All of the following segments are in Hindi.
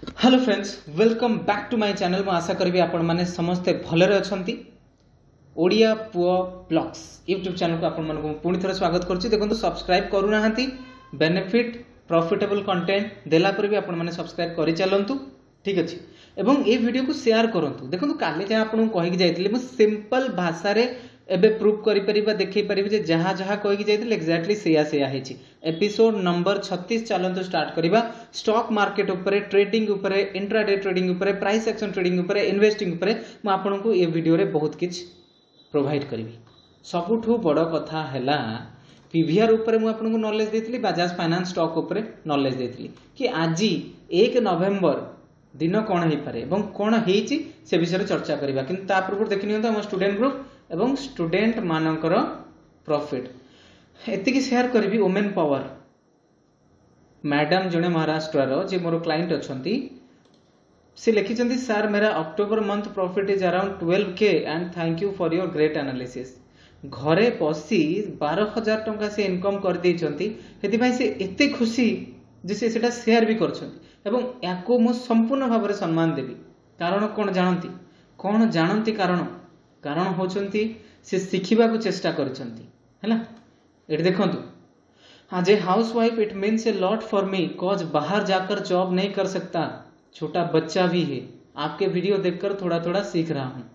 Hello friends, welcome back to my channel. मैं आशा करी आपण माने समस्ते भलरे अछंती। ओडिया पुओ ब्लॉग्स यूट्यूब चैनल को आपण मानक पुणी थोड़ा स्वागत करछि। देखो सब्सक्राइब करू नाहंती, बेनिफिट प्रॉफिटेबल कंटेंट देला पर भी आपण माने सब्सक्राइब करि चलंतु, ठीक अछि। एवं ए वीडियो को शेयर करंतु। देखो काले जे आपण कहि जाइतिले म सिंपल भाषा रे एबे प्रूफ करि परिबा, देखै परिबे जे जहा जहा कहि जाइतिले एक्जेक्टली सेया हेछि। एपिसोड नंबर 36 चलंतु स्टार्ट करिबा। स्टॉक मार्केट उपरे, ट्रेडिंग उपरे, इंट्राडे ट्रेडिंग उपरे, प्राइस एक्शन ट्रेडिंग उपरे, इन्वेस्टिंग उपरे म आपनकु ए वीडियो रे बहुत किछ प्रोवाइड करिवि। सबुठु बड़ कथा हैला पीवीआर उपरे मु आपनकु नॉलेज देथिली, बजाज फाइनेंस स्टॉक उपरे नॉलेज देथिली कि आज 1 नवेम्बर दिन कौन हो पारे एवं कौन होइछि से विषय चर्चा करिबा। किंतु ता पूर्व देखि नियंतु हम स्टूडेंट ग्रुप एवं स्टूडेंट मानकर प्रॉफिट एतिकी शेयर करिवि। वुमेन पावर मैडम जने महाराष्ट्र रो जे मोर क्लाइंट अछंती, से लिखिछंती सर मेरा October month profit is around 12K and thank you for your great analysis. घरे बसी 12,000 टंका से इनकम कर देइछंती, हेति भाई से एते खुशी जे से सेटा शेयर भी करछंती एवं याको मु संपूर्ण भाव में सम्मान देवी। कारण कौन जानती कारण होचंती से शिखिबा को चेष्टा करछंती हैला। एट देखंतु, आज a housewife it means a lot for me cause बाहर जाकर जॉब नहीं कर सकता, छोटा बच्चा भी है, आपके वीडियो देखकर थोड़ा थोड़ा सीख रहा हूं।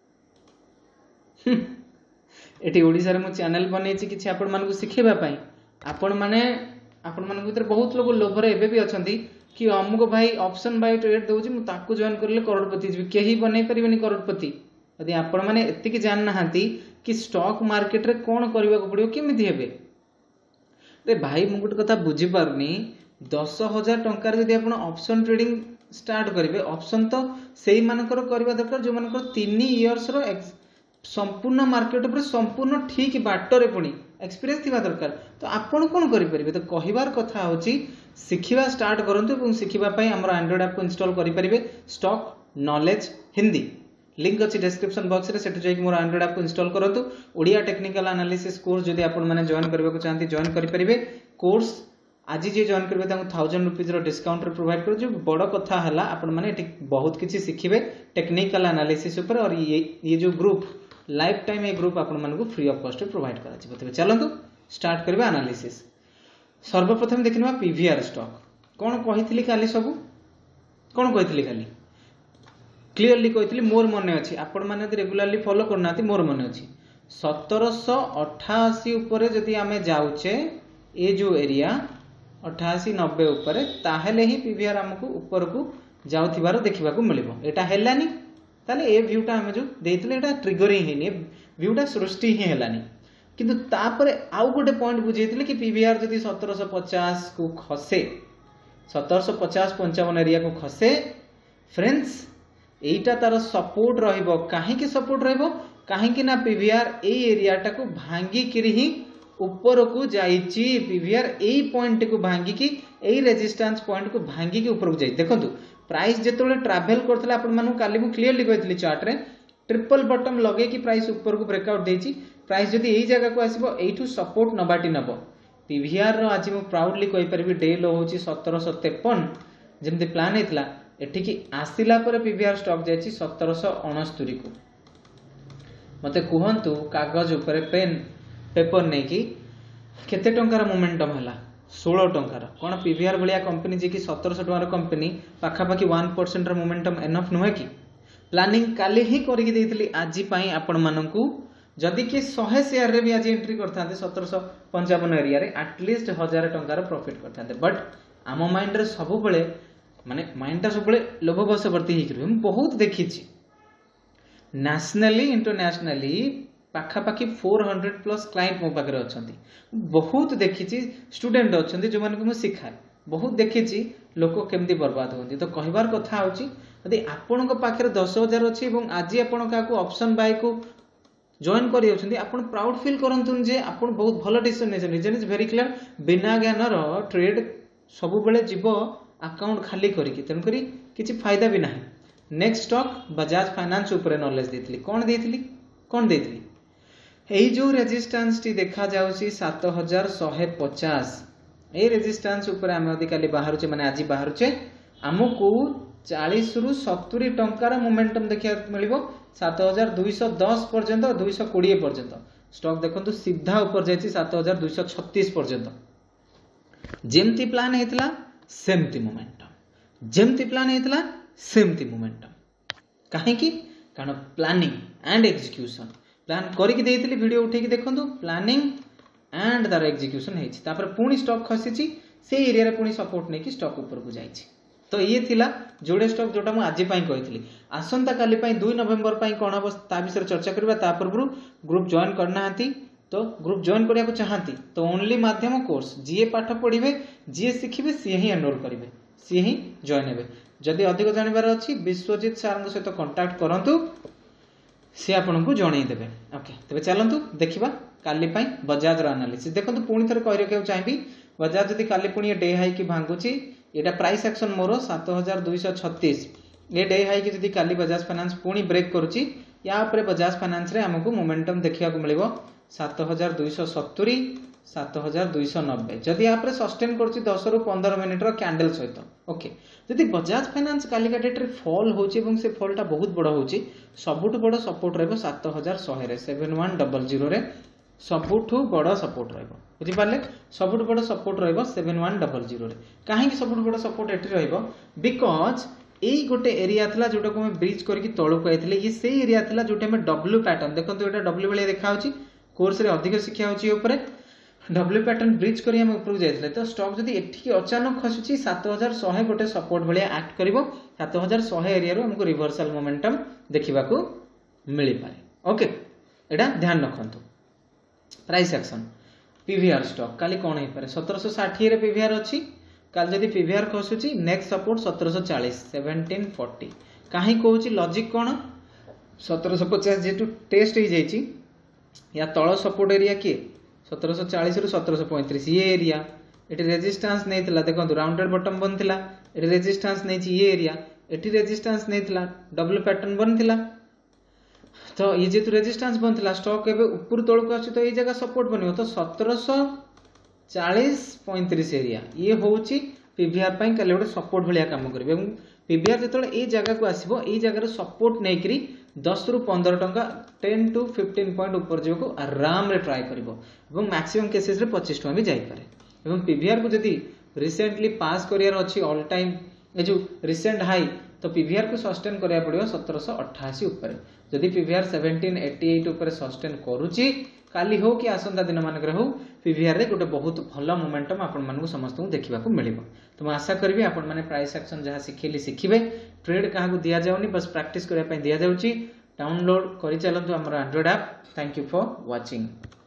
एटी ओडिसा रे मु चैनल बनेछि किछि आपण मानकु सिखेबा पई। आपण मानक भीतर बहुत लोग लोभरे एबे भी अछंती कि अमुक भाई ऑप्शन बाय ट्रेड दउछि, मु ताकू जॉइन करले करोड़पति जिवि। केही बनै परिबेनी करोड़पति यदि आपण माने एतिकी जान नाहंती कि स्टॉक मार्केट रे कोन करबा को पड़ियो, केमिति हेबे। रे भाई मु गुट कथा बुझी पारनी, 10,000 टंका रे यदि आपण ऑप्शन ट्रेडिंग स्टार्ट करिवे, ऑप्शन तो सेही मानकर करबा दरकार जो मानकर 3 इयर्स रो संपूर्ण मार्केट ऊपर संपूर्ण ठीक बाटरे पुणी एक्सपीरियंस थिबा दरकार। तो आपण कोन करि परिबे। तो कहिबार कथा होची सिखिबा स्टार्ट करंतु एवं सिखिबा पई हमर एंड्रॉइड ऐप को इंस्टॉल करि परिबे। स्टॉक नॉलेज हिंदी लिंक अछि डिस्क्रिप्शन बॉक्स रे, सेटु जाई मोर एंड्रॉइड ऐप को इंस्टॉल करंतु। ओडिया टेक्निकल एनालिसिस कोर्स जदि आपण माने जॉइन करबा को चाहंती जॉइन करि परिबे। कोर्स आज जे जॉइन करबे तांको 1000 रुपीस रो डिस्काउंट रे प्रोवाइड कर। जो बड़ कथा हला आपण माने एठी बहुत किछि सिखिबे टेक्निकल एनालिसिस ऊपर, और ये जो group lifetime a group आपण मानको फ्री ऑफ कॉस्ट प्रोवाइड करा छी। तबे चलंतु स्टार्ट करबा एनालिसिस। सर्वप्रथम देखिनबा पीवीआर स्टॉक कोन कहितली काली, सब कोन कहितली काली क्लियरली कहितली, मोर मने अछि। आपण माने रेगुलरली फॉलो करनाती, मोर मने अछि 1788 ऊपर जदि आमे जाउचे ए जो एरिया 88-90 ऊपर, ताहेले ही पीवीआर हमकु ऊपर को जाउथिबार देखिबा को मिलिबो। एटा हेलानी ताले ए व्यूटा हमें जो देइतले एटा ट्रिगर ही हेनी, व्यूटा सृष्टि ही हेलानी। किंतु तापरे आउ गोटे पॉइंट बुझेइतले कि पीवीआर जदि 1750 को खसे, 1750-55 एरिया को खसे फ्रेंड्स, एटा तार सपोर्ट रहिबो। काहे कि सपोर्ट रहिबो, काहे कि ना पीवीआर ए एरियाटा को भांगी किरि ही ऊपर को जाइची। पीवीआर ए पॉइंट को भांगी कि ए रेजिस्टेंस पॉइंट को भांगी कि ऊपर को जाई। देखंतु प्राइस जेतोले ट्रैवल करथला आपण मानु काली मु क्लियरली कहितली चार्ट रे, ट्रिपल बॉटम लगे कि प्राइस ऊपर को ब्रेकआउट देची। प्राइस जदि एई जगह को आसीबो, एठू सपोर्ट नबाटी नबो। पीवीआर रो आज मु प्राउडली कहि परबी डे लो होची 1753 जेमति प्लान हेतला। एठी कि आसिला पर पीवीआर स्टॉक जायची 1769 को। मते कुहंतु कागज ऊपर पेन पेपर नै कि केते टंकार मोमेंटम हला। 16 टंकार। कौन पीवीआर भलिया कंपनी जे कि 1700 टंकार कंपनी पाखापाखि 1% र मोमेंटम एनफ नुहे कि। प्लानिंग काली ही करिक देइतली आजि पई आपण माननकु। जदि कि 100 शेयर रे भी आज एंट्री करथांते 1755 एरिया रे एटलीस्ट 1000 टंकार प्रॉफिट करथांते। बट आम माइंड रे सब बेले माने माइंड टा सब बेले लोभ वशवर्ती ही करियो। हम बहुत देखिछि नेशनली इंटरनेशनली पाखापाखि 400+ क्लाइंट मो पाखरे अछंती। बहुत देखिछि स्टूडेंट अछंती जो मानको मु सिखाए, बहुत देखिछि लोक केमती बर्बाद होंती। तो कहिबार कथा होची यदि आपनक पाखरे 10,000 अछि एवं आज आपण काको ऑप्शन बाय को जॉइन करि अछंती, आपण प्राउड फील करंतुन जे आपण बहुत भलो डिसीजन नेछन। रीजन इज वेरी क्लियर, बिना ज्ञान रो ट्रेड सब बेले जीवो अकाउंट खाली करिकि, तन करी किछि फायदा भी नाही। नेक्स्ट स्टॉक बजाज फाइनेंस ऊपर नॉलेज देथिली। कोन देथिली एई जो रेजिस्टेंस टी देखा जाउची 7150, ए रेजिस्टेंस ऊपर आमे अधिकाली बाहरुचे माने आज बाहरुचे आमको 40 रु 70 टंकार मोमेंटम देखा मिल 7210 पर्यंत 220 पर्यंत स्टॉक देखो सीधा ऊपर जाइए 7236 पर्यंत जेमती प्लान होता सेमती मोमेंटम जेमती प्लान होता सेमती मोमेंटम कहीं कारण प्लानिंग एंड एग्जीक्यूशन प्लान करके देइथिली वीडियो उठेकी देखंतु प्लानिंग एंड तार एग्जीक्यूशन हेछि तापर पुणी स्टॉक खसीची से एरिया रे पुणी सपोर्ट नेकी स्टॉक ऊपर को जाइछि तो ये थिला जोड़े स्टॉक जोटा मु आज पई कहिथिली आसंता काली पई 2 नवेम्बर पई कोन हबो ता विषय चर्चा करबा ता पूर्व ग्रुप जॉइन करना हंती तो ग्रुप जॉइन करिया को चाहंती तो ओनली माध्यम कोर्स जीए पाठ पढिबे जीए सिखिबे सी ही एनरोल करिवे सी ही जॉइन हेबे जदि अधिक जानिबार अछि विश्वजीत सर सहित कांटेक्ट करंतु सी आपको जणई देबे ओके तबे चलंतु देखिबा काली पई बजाज रो एनालिसिस देखंतु पुणी थरे कहि रखियो चाहिबी बजाज जदि काली पुणी डे हाई की भांगुची एटा प्राइस एक्शन मोर 7236 ये डे हाई की जदि काली बजाज फाइनेंस पुणी ब्रेक करूची या ऊपर बजाज फाइनेंस रे हमको मोमेंटम देखिया को मिलिबो 7270 7290 जदि आप सस्टेन करुच्ची 10 रु 15 मिनिट कैंडल सहित ओके जदि बजाज फाइनेंस कालिका डेट रे फॉल होची से फॉलटा बहुत बड़ होची सबुठ बड़ सपोर्ट रहबो 7100 रे 7100 रे सबुठ बड़ सपोर्ट रहबो बुझि पाले सबुठ बड़ सपोर्ट रहबो 7100 रे काहे कि सबुठ बड़ सपोर्ट एठी रहबो बिकॉज एई गोटे एरिया थला जोटा को हम ब्रिज करके तळु आइथिले ये से एरिया थला जोटा में डब्ल्यू पैटर्न देखंतु एटा डब्ल्यू बेले देखा होची कोर्स रे अधिक शिक्षा होची ऊपर डब्ल्यू पैटर्न ब्रिज करी हम ऊपर जाइथिले तो स्टॉक जदी एठी अचानक खसुची 7100 गोटे सपोर्ट भलिया एक्ट करिवो 7100 एरिया रो हमको रिवर्सल मोमेंटम देखिबा को मिली पारे ओके एटा ध्यान रखंतु प्राइस एक्शन पीवीआर स्टॉक काली कोन हे पारे 1760 रे पीवीआर अछि काल जदी पीवीआर खसुची नेक्स्ट सपोर्ट 1740 1740 काहे कहूची लॉजिक कोन 1750 जेटू टेस्ट हे जाईची या तळ सपोर्ट एरिया के 1740 रु 1735 ये एरिया एटी रेजिस्टेंस नैथिला देखंतु राउंडेड बॉटम बनथिला एटी रेजिस्टेंस नैछि ये एरिया एटी रेजिस्टेंस नैथिला डबल पैटर्न बनथिला तो ये जेतु रेजिस्टेंस बनथिला स्टॉक एबे ऊपर तळ को आछि तो ए जगह सपोर्ट बनियो तो 1740 35 एरिया ये होउची पीवीआर पई काले गोटे सपोर्ट भलिया काम करबे एवं पीवीआर जेतले ए जगह को आसीबो ए जगह रे सपोर्ट नैकरी 10 रु 15 टंका 10 टू 15 पॉइंट ऊपर जो को आराम रे ट्राई करिवो एवं मैक्सिमम केसेस रे 25 टंका भी जाई पारे एवं पीवीआर को जदी रिसेंटली पास करियर अछि ऑल टाइम ए जो रिसेंट हाई तो पीवीआर को सस्टेन करिया पड़ियो 1788 ऊपर जदी पीवीआर 1788 ऊपर सस्टेन करूची काली हो कि आसंता दिन मानक हो पीवीआर रे गोटे बहुत भल मोमेंटम आपण मानक समस्त देखा मिलिबो तो मैं आशा करी आपण माने प्राइस एक्शन जहाँ शिखिली शिखिबे ट्रेड क्या दिया जाउनी बस प्रैक्टिस करने दिया जाउची डाउनलोड करि चलंतु हमर android app thank you for watching.